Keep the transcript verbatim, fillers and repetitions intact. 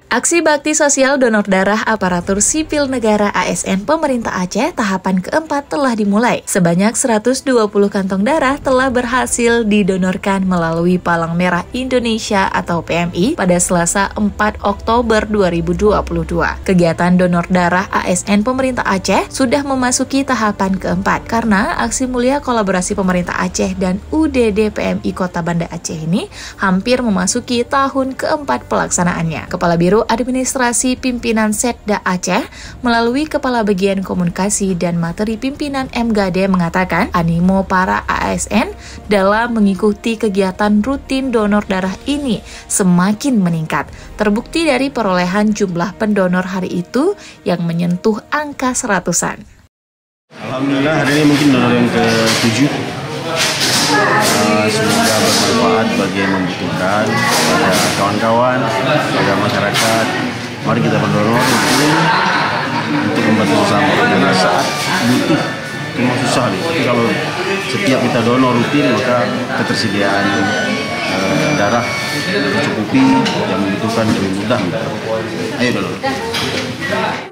Aksi bakti sosial donor darah aparatur sipil negara A S N pemerintah Aceh tahapan keempat telah dimulai. Sebanyak seratus dua puluh kantong darah telah berhasil didonorkan melalui Palang Merah Indonesia atau P M I pada Selasa empat Oktober dua ribu dua puluh dua. Kegiatan donor darah A S N pemerintah Aceh sudah memasuki tahapan keempat karena aksi mulia kolaborasi pemerintah Aceh dan U D D P M I Kota Banda Aceh ini hampir memasuki tahun keempat pelaksanaannya. Kepala Biro Administrasi Pimpinan Setda Aceh melalui Kepala Bagian Komunikasi dan Materi Pimpinan M G A D mengatakan animo para A S N dalam mengikuti kegiatan rutin donor darah ini semakin meningkat. Terbukti dari perolehan jumlah pendonor hari itu yang menyentuh angka seratusan. Alhamdulillah hari ini mungkin donor yang ke tujuh. Uh, semoga bermanfaat bagi yang membutuhkan, pada kawan-kawan, pada masyarakat. Mari kita berdonor untuk membantu bersama, karena saat butuh memang susah nih. Tapi kalau setiap kita donor rutin, maka ketersediaan uh, darah tercukupi, yang membutuhkan lebih mudah. Ayo donor.